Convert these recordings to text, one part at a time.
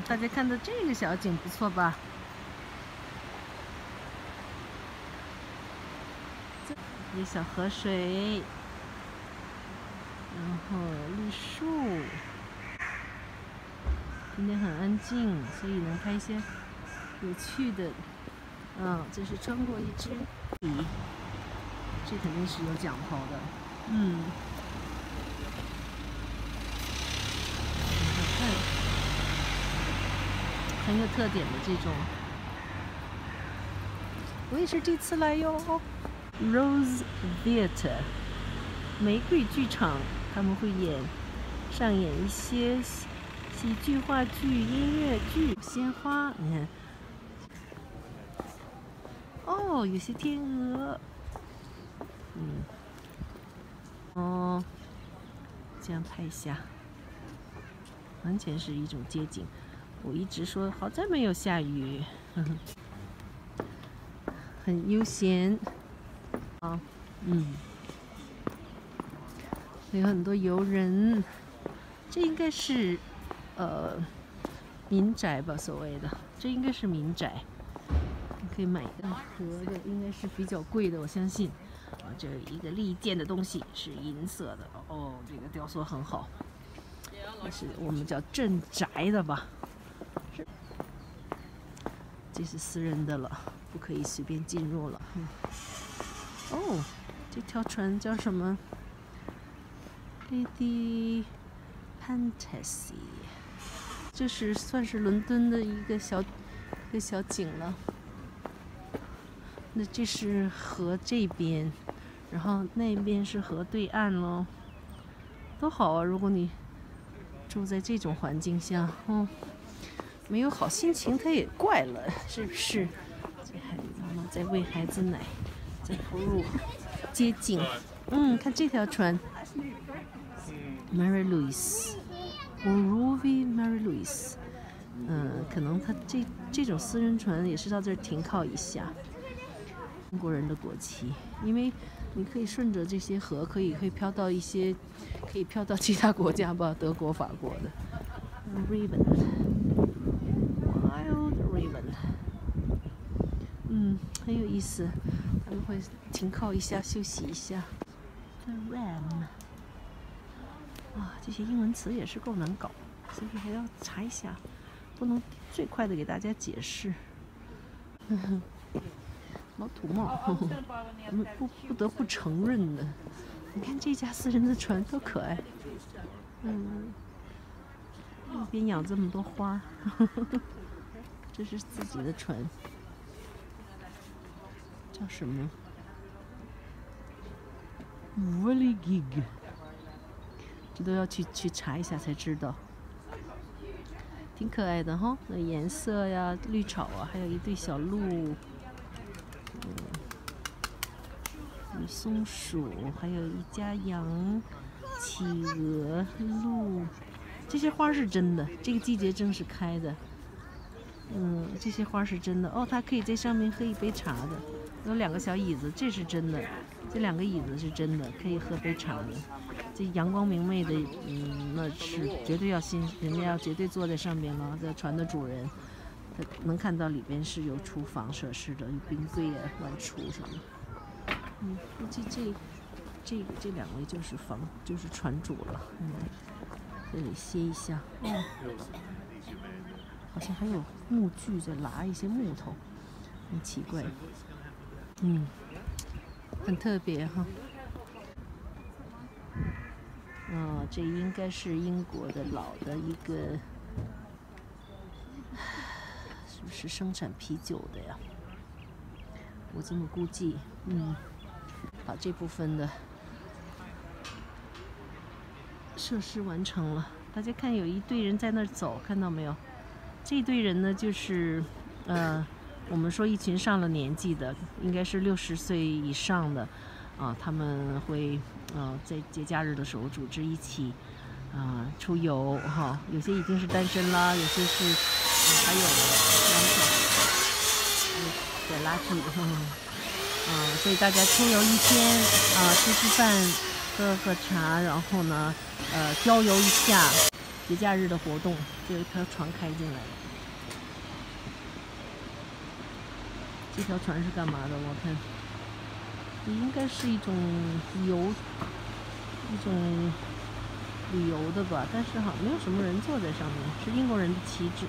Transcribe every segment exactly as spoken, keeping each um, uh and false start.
嗯，大家看到这个小景不错吧？一小河水，然后绿树。今天很安静，所以能拍一些有趣的。嗯，这是穿过一只鱼，这肯定是有讲头的。嗯。 很有特点的这种，我也是这次来哟。Rose Theatre 玫瑰剧场，他们会演上演一些喜喜剧、话剧、音乐剧、鲜花。你看，哦，有些天鹅，嗯，哦，这样拍一下，完全是一种街景。 我一直说好在没有下雨，呵呵很悠闲啊，嗯，有很多游人，这应该是呃民宅吧，所谓的，这应该是民宅，你可以买一个盒的，应该是比较贵的，我相信。啊，这一个利剑的东西是银色的，哦，这个雕塑很好，这是我们叫镇宅的吧。 这是私人的了，不可以随便进入了。嗯、哦，这条船叫什么 ？Lady Fantasy， 这是算是伦敦的一个小一个小景了。那这是河这边，然后那边是河对岸咯。多好啊！如果你住在这种环境下，哦。 没有好心情，他也怪了，是不是？这孩子妈妈在喂孩子奶，在哺乳接近。嗯，看这条船 ，Mary Louise，Rovi Mary Louise。嗯，可能他这这种私人船也是到这儿停靠一下。中国人的国旗，因为你可以顺着这些河，可以会飘到一些，可以飘到其他国家吧，德国、法国的。Ribbon。 Wild Raven， 嗯，很有意思。他们会停靠一下，休息一下。The Ram， 啊，这些英文词也是够难搞，所以还要查一下，不能最快的给大家解释。老土帽，我们不不得不承认的。你看这家私人的船多可爱，嗯，路边养这么多花。这是自己的船，叫什么 ？Whirligig， 这都要去去查一下才知道，挺可爱的哈。那颜色呀，绿草啊，还有一对小鹿，嗯，有松鼠，还有一家羊、企鹅、鹿。这些花是真的，这个季节正是开的。 嗯，这些花是真的哦，它可以在上面喝一杯茶的，有两个小椅子，这是真的，这两个椅子是真的，可以喝杯茶的。这阳光明媚的，嗯，那是绝对要新，人家要绝对坐在上面了。这船的主人，他能看到里边是有厨房设施的，有冰柜啊、碗橱什么。嗯，估计这这个这两位就是房，就是船主了。嗯，这里歇一下。哦。 好像还有木具在拉一些木头，很奇怪。嗯，很特别哈。哦，这应该是英国的老的一个，是不是生产啤酒的呀？我这么估计。嗯，把这部分的设施完成了。大家看，有一队人在那儿走，看到没有？ 这一队人呢，就是，呃，我们说一群上了年纪的，应该是六十岁以上的，啊，他们会，呃，在节假日的时候组织一起，啊、呃，出游哈。有些已经是单身啦，有些是，呃、还有两口，对，拉锯，啊，所以大家出游一天，啊、呃，吃吃饭，喝喝茶，然后呢，呃，郊游一下。 节假日的活动，就有一条船开进来了。这条船是干嘛的？我看，也应该是一种游，一种旅游的吧，但是好像没有什么人坐在上面，是英国人的旗帜，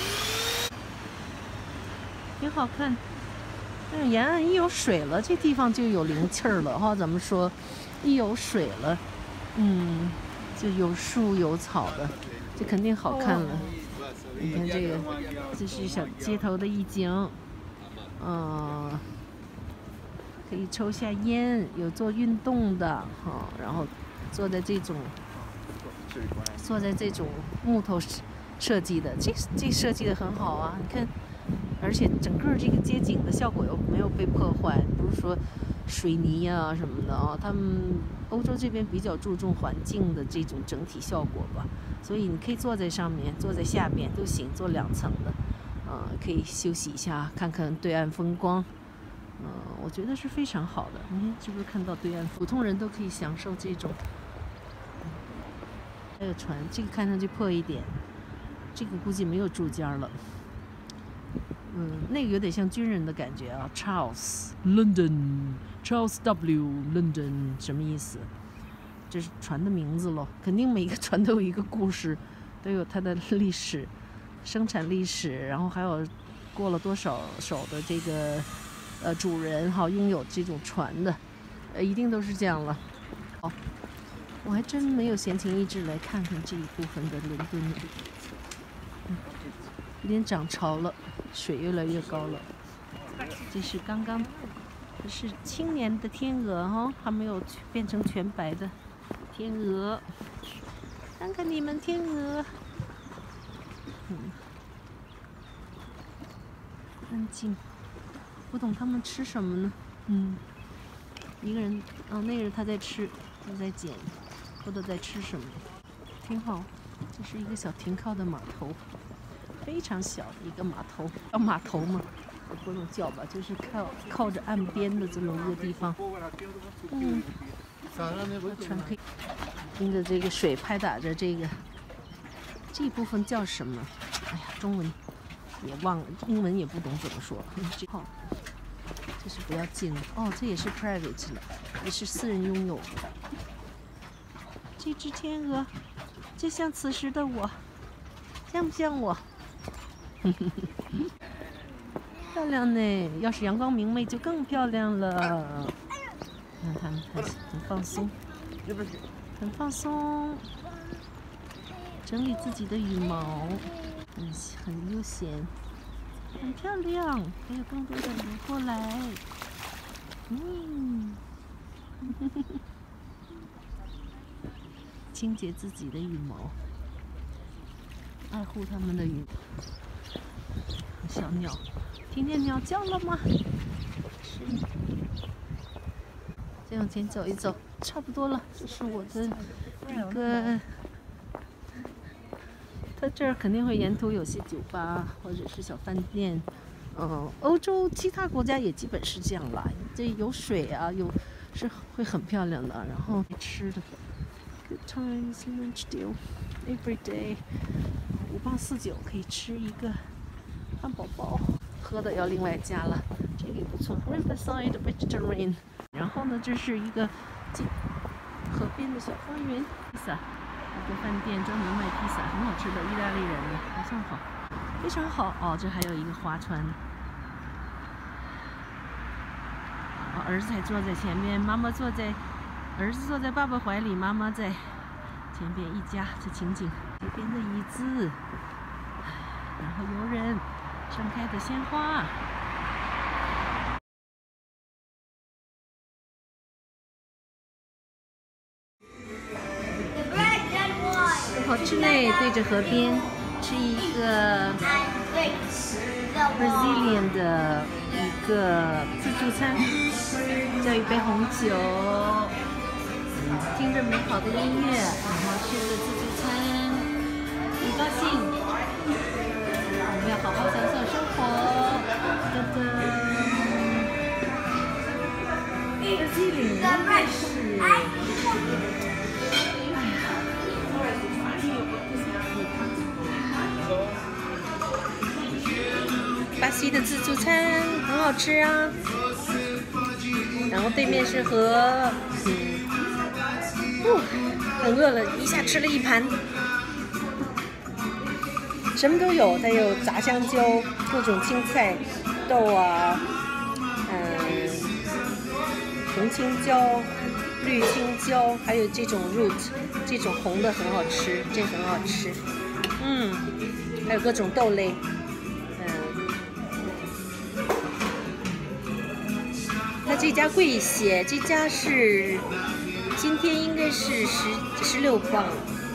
挺好看。但是沿岸一有水了，这地方就有灵气儿了哈。咱们说，一有水了，嗯，就有树有草的，就肯定好看了。你看这个，这是小街头的一景，嗯、呃，可以抽下烟，有做运动的哈，然后坐在这种。坐在这种木头设计的，这这设计的很好啊！你看，而且整个这个街景的效果又没有被破坏，不是说水泥啊什么的啊。他们欧洲这边比较注重环境的这种整体效果吧，所以你可以坐在上面，坐在下边都行，坐两层的，呃，可以休息一下，看看对岸风光，呃，我觉得是非常好的。你看，是不是看到对岸？普通人都可以享受这种。还有船，这个看上去破一点，这个估计没有柱尖了。嗯，那个有点像军人的感觉啊 ，Charles London Charles W London 什么意思？这是船的名字咯，肯定每个船都有一个故事，都有它的历史、生产历史，然后还有过了多少手的这个呃主人哈，拥有这种船的，呃，一定都是这样了。好。我还真没有闲情逸致来看看这一部分的伦敦，嗯，有点涨潮了，水越来越高了。这是刚刚，这是青年的天鹅哈，还没有变成全白的天鹅。看看你们天鹅，嗯，安静，不懂他们吃什么呢？嗯，一个人，哦，那个人他在吃，他在捡。不知道在吃什么，挺好。这是一个小停靠的码头，非常小的一个码头，叫码头嘛，也不能叫吧，就是靠靠着岸边的这么一个地方。嗯，船可以听着这个水拍打着这个，这一部分叫什么？哎呀，中文也忘了，英文也不懂怎么说。嗯，这好，这是不要进了。哦，这也是 private 了，也是私人拥有的。这只天鹅就像此时的我，像不像我？漂亮呢！要是阳光明媚就更漂亮了。看它们很很放松，很放松，整理自己的羽毛，很很悠闲，很漂亮。还有更多的流过来，嗯。清洁自己的羽毛，爱护它们的羽毛。小鸟，听见鸟叫了吗？是。再往前走一走，差不多了。这是我的一个，它这儿肯定会沿途有些酒吧或者是小饭店。嗯，欧洲其他国家也基本是这样啦。这有水啊，有是会很漂亮的。然后吃的。Good times lunch deal every day， 五磅四九可以吃一个汉堡包，喝的要另外加了，这个也不错。Riverside Vegetarian， 然后呢，这是一个河边的小花园，披萨，一个饭店专门卖披萨，很好吃的，意大利人的，还算好，非常好哦。这还有一个划船，哦，儿子还坐在前面，妈妈坐在。儿子坐在爸爸怀里，妈妈在前边，一家这情景。这边的椅子，然后游人，盛开的鲜花。好吃嘞！对着河边吃一个 Brazilian 的一个自助餐，叫一杯红酒。听着美好的音乐，然后吃着自助餐，很高兴。我们要好好享受生活。噔噔，这机灵应该是，哎呀， 巴西的自助餐，很好吃啊。然后对面是河，嗯，哦，很饿了，一下吃了一盘，什么都有，它有炸香蕉，各种青菜，豆啊，嗯，红青椒、绿青椒，还有这种 root， 这种红的很好吃，这很好吃，嗯，还有各种豆类。它这家贵一些，这家是今天应该是十十六磅，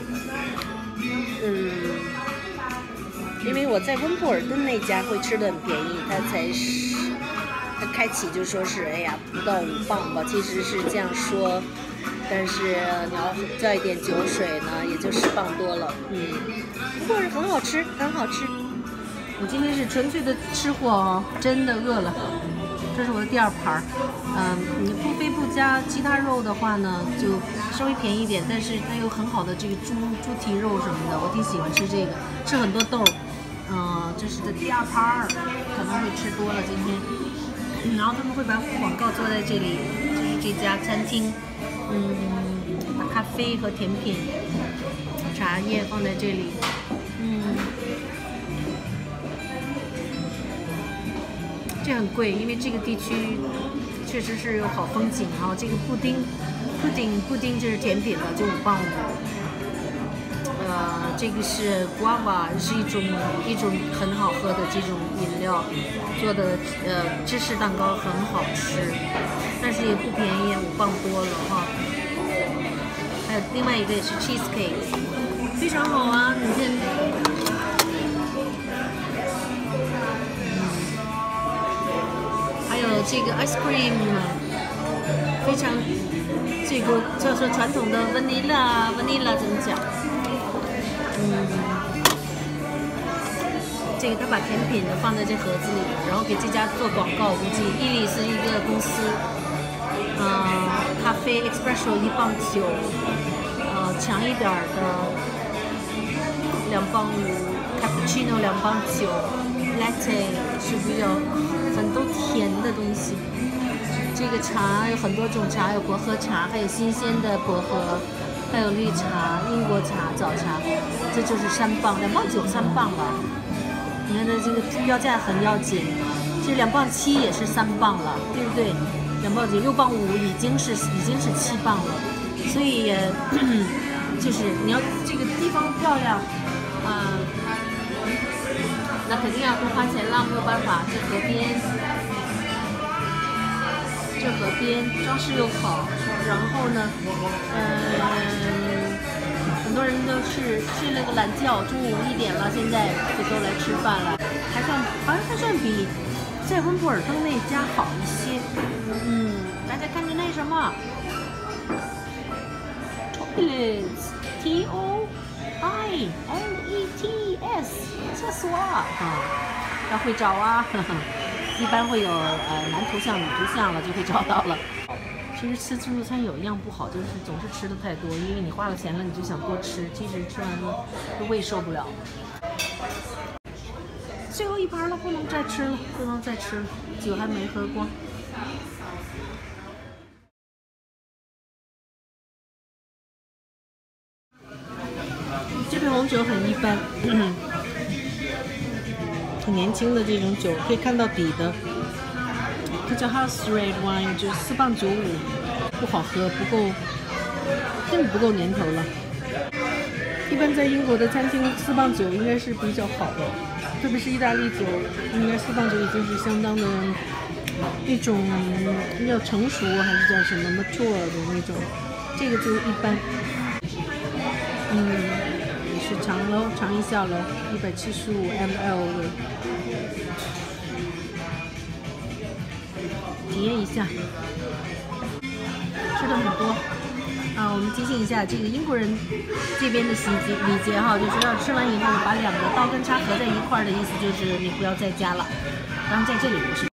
嗯，因为我在温布尔登那家会吃的很便宜，它才是它开启就说是哎呀不到五磅吧，其实是这样说，但是你要叫一点酒水呢，也就十磅多了，嗯，不过是很好吃，很好吃。我今天是纯粹的吃货哦，真的饿了。这是我的第二盘，嗯，你不非不加其他肉的话呢，就稍微便宜一点，但是它有很好的这个猪猪蹄肉什么的，我挺喜欢吃这个，吃很多豆，嗯，这是的第二盘，可能会吃多了今天，嗯，然后他们会把广告做在这里，就是这家餐厅，嗯，把咖啡和甜品、茶叶放在这里，嗯。这很贵，因为这个地区确实是有好风景哈。这个布丁，布丁，布丁就是甜品了，就五磅五。呃，这个是 guava， 是一种一种很好喝的这种饮料做的，呃，芝士蛋糕很好吃，但是也不便宜，五磅多了哈。还有另外一个也是 cheesecake， 非常好啊，你看。还有这个 ice cream， 非常这个叫做传统的 vanilla vanilla 怎么讲？嗯，这个他把甜品呢放在这盒子里，然后给这家做广告，估计伊利是一个公司。呃，咖啡 espresso 一磅九，呃，强一点的两磅五 ，cappuccino 两磅九。latte 是比较很多甜的东西，这个茶有很多种茶，有薄荷茶，还有新鲜的薄荷，还有绿茶、英国茶、早茶，这就是三磅，两磅九三磅了。你看它这个标价很要紧，其实两磅七也是三磅了，对不对？两磅九六磅五已经是已经是七磅了，所以就是你要这个地方漂亮，啊、呃。那肯定要多花钱了，没有办法。这河边，这河边装饰又好，然后呢，嗯，很多人都是睡了个懒觉，中午一点了，现在就都来吃饭了，还算好像还算比在温布尔登那家好一些。嗯，大家看着那什么 ，toilets，T O I L E T S。厕所啊，要会找啊，呵呵，一般会有呃男图像、女图像了就会找到了。其实吃自助餐有一样不好，就是总是吃的太多，因为你花了钱了，你就想多吃，其实吃完了胃受不了。最后一盘了，不能再吃了，不能再吃了，酒还没喝光。这杯红酒很一般。很年轻的这种酒，可以看到底的，它叫 House Red Wine， 就四磅九五，不好喝，不够，根本不够年头了。一般在英国的餐厅，四磅九应该是比较好的，特别是意大利酒，应该四磅九已经是相当的那种要成熟还是叫什么 mature 的那种，这个就一般。嗯。是长楼，长一下楼，一百七十五 M L 的，体验一下，吃的很多啊！我们提醒一下，这个英国人这边的习节礼节哈，就是要吃完以后把两个刀跟叉合在一块儿的意思，就是你不要再加了。然后在这里不是。